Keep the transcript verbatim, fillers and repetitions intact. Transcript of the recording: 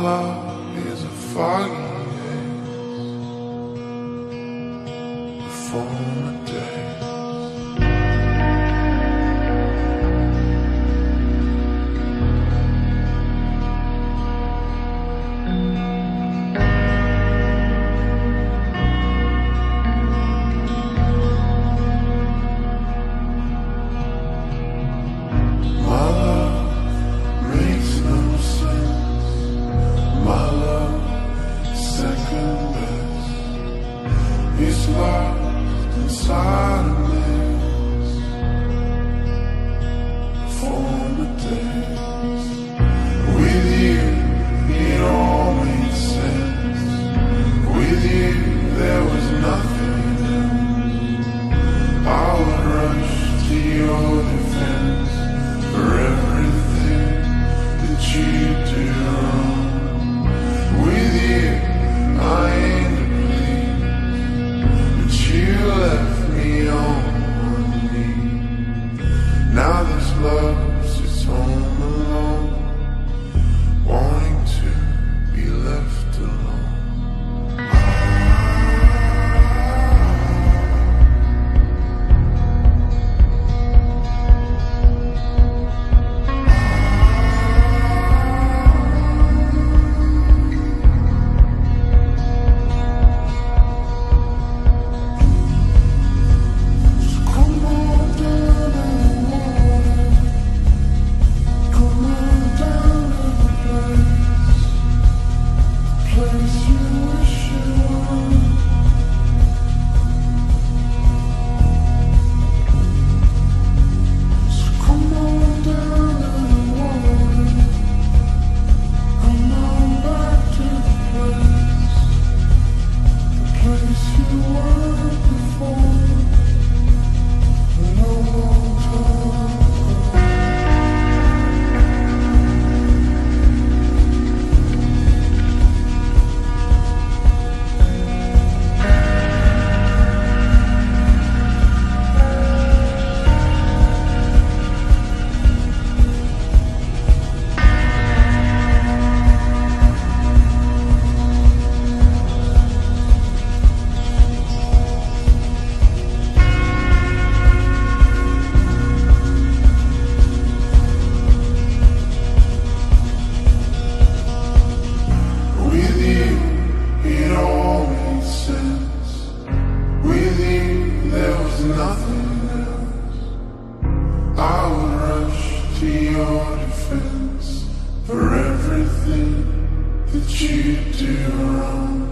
love is a foggy haze, the former days. He's lost inside a maze, former days. With you, it all made sense. With you, there was nothing else. I would rush to your defense for everything that you do wrong. With you, I ain't you left me on one knee. Now this love sits home alone, wanting to be left alone. Nothing else. I would rush to your defense for everything that you do wrong.